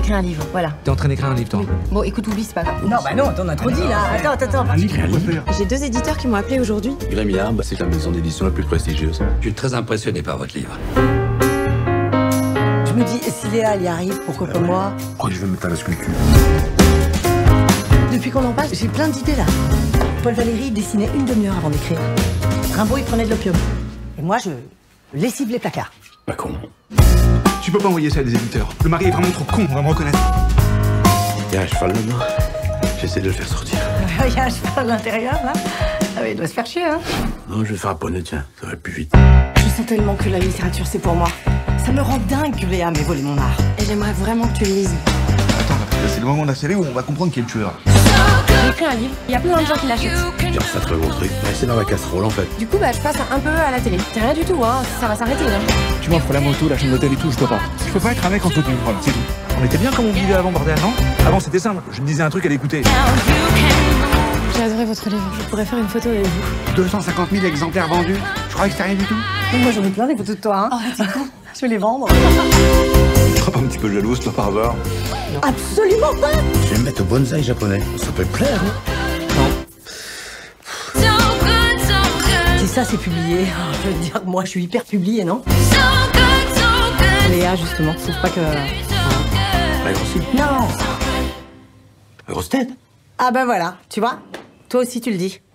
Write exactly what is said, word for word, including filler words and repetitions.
d'écrire un livre, voilà. T'es en train d'écrire un livre, toi? Oui. Bon, écoute, oublie, c'est pas grave. Non, bah non, t'en as trop dit, là. Attends, attends, attends. Un livre, quoi faire? J'ai deux éditeurs qui m'ont appelé aujourd'hui. Grémia, bah, c'est la maison d'édition la plus prestigieuse. Je suis très impressionné par votre livre. Je me dis, si Léa, elle y arrive, pourquoi pas moi? Je crois que je vais me mettre à la sculpture. Depuis qu'on en passe, j'ai plein d'idées, là. Paul Valéry dessinait une demi-heure avant d'écrire. Rimbaud, il prenait de l'opium. Et moi, je lessive les placards. Pas con. Tu peux pas envoyer ça à des éditeurs. Le mari est vraiment trop con, on va me reconnaître. Il y a un cheval là-dedans. J'essaie de le faire sortir. Il y a un cheval à l'intérieur, là. Ah oui, il doit se faire chier, hein. Non, je vais faire un poney, tiens. Ça va plus vite. Je sens tellement que la littérature, c'est pour moi. Ça me rend dingue que Léa m'ait volé mon art. Et j'aimerais vraiment que tu le lises. Attends, là, c'est le moment de la série où on va comprendre qui est le tueur. J'ai écrit un livre, il y a plein de gens qui l'achètent. Tiens, c'est un très bon truc. Ouais, c'est dans la casserole, en fait. Du coup, bah, je passe un peu à la télé. C'est rien du tout, hein, ça va s'arrêter, là. Tu m'offres la moto, la chaîne d'hôtel et tout, je peux pas. Je peux pas être un mec en dessous d'une preuve, c'est tout. On était bien comme on vivait avant, bordel, non? Avant, c'était simple. Je me disais un truc, elle écoutait. J'ai adoré votre livre. Je pourrais faire une photo avec vous. deux cent cinquante mille exemplaires vendus. Je croyais que c'était rien du tout. Moi, j'en ai plein des photos de toi, hein. Je vais les vendre. Tu seras pas un petit peu jalouse, toi, par hasard? Absolument pas. Je vais me mettre au bonsaï japonais. Ça peut te plaire, hein? Si ça, c'est publié, je veux dire, moi, je suis hyper publiée, non? Léa, justement, je trouve pas que... La grosse Non. La grosse tête? Ah ben voilà, tu vois, toi aussi tu le dis.